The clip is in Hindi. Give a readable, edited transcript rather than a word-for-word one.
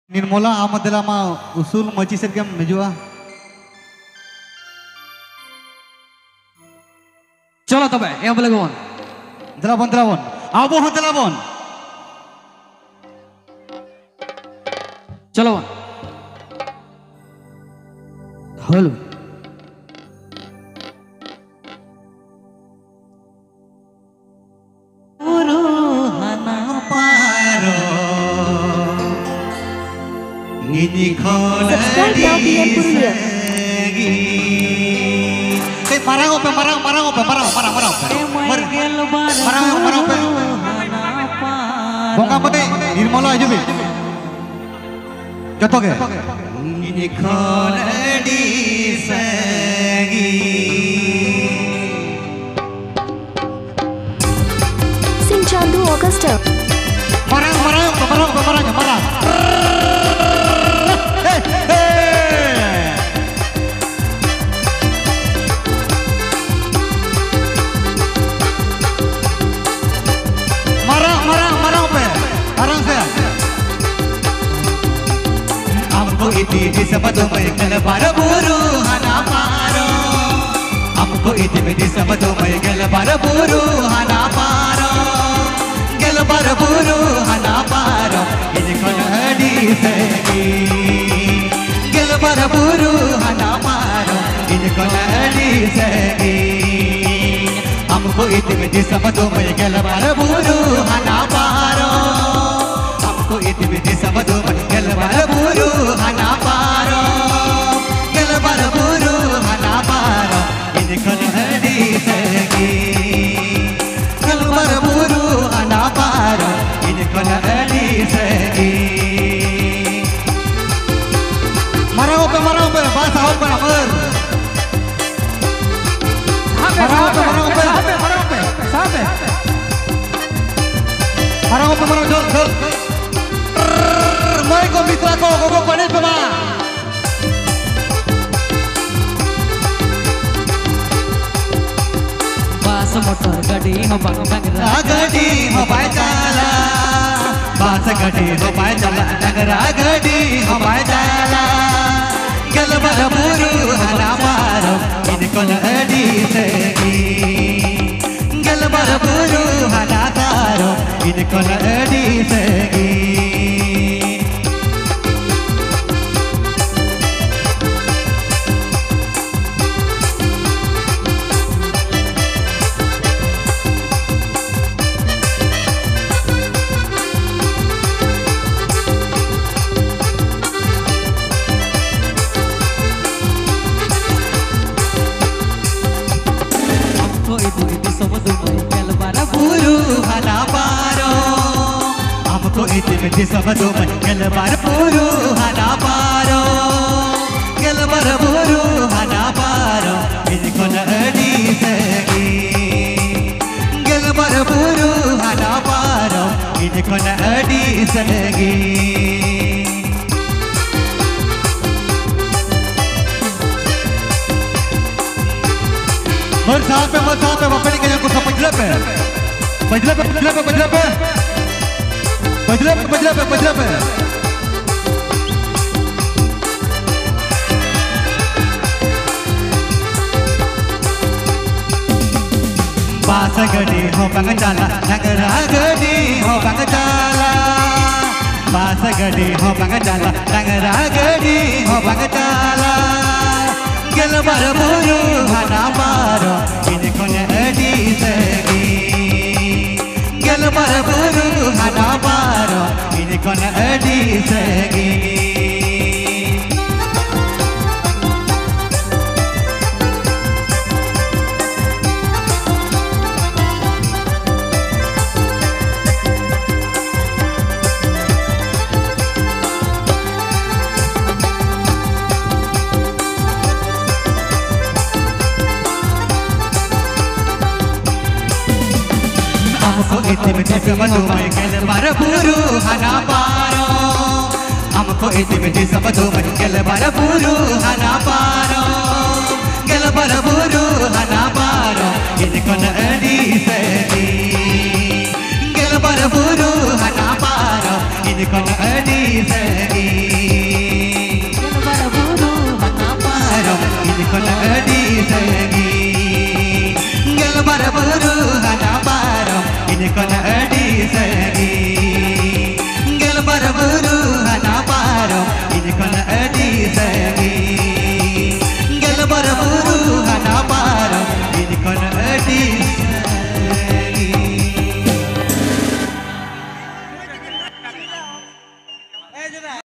निर्मला आमदला मा उसूल मची सेट केम हिजुआ चलो तबे या बोले गवन दलाबन आबो हो दलाबन चलो hello Subscribe now BM Purulia. Marang ope. Bongka pete Nirmala aja be. Joto ke? Ini khonadi sagi. Sing Chandu Augusta. Marang. Di sabado may galabara buru hana paro. Amko iti di sabado may galabara buru hana paro. Galabara buru hana paro. Ini kono hadi segi. Galabara buru hana paro. Ini kono hadi segi. Amko iti di sabado may galabara buru hana paro. Amko iti di sabado may galabara buru hana paro. Galabara buru hana paro. Ini kono hadi segi. Galabara buru hana paro. Ini kono hadi segi. Marang ope bahasa ope amar. Marang ope. Jol. Mai ko mitra ko panis pa ba? Bus motor गाड़ी हो बंगरा गाड़ी हो पाए चला बस गाड़ी हो पाए चला नगरा गाड़ी हो पाए चला गलबर बुरु हना मारो इनको नडी सेगी गलबर बुरु हना तारो इनको नडी सेगी Di sabado may galabara buru hana paro. Galabara buru hana paro. Ini kono hadi segi. Galabara buru hana paro. Ini kono hadi segi. Mer sampai bapak ni kena kusap pajlap. Pajlap. Basa gadi ho bangcala, nagara gadi ho bangcala. Basa gadi ho bangcala, nagara gadi ho bangcala. Galabara buru hana paro, ini kono hadi segi. Galabara buru hana paro, ini kono hadi segi. Amko iti di sabado may galabara buru hana paro. Amko iti di sabado may galabara buru hana paro. Galabara buru hana paro. Ini kono hadi segi. Galabara buru hana paro. Ini kono hadi segi.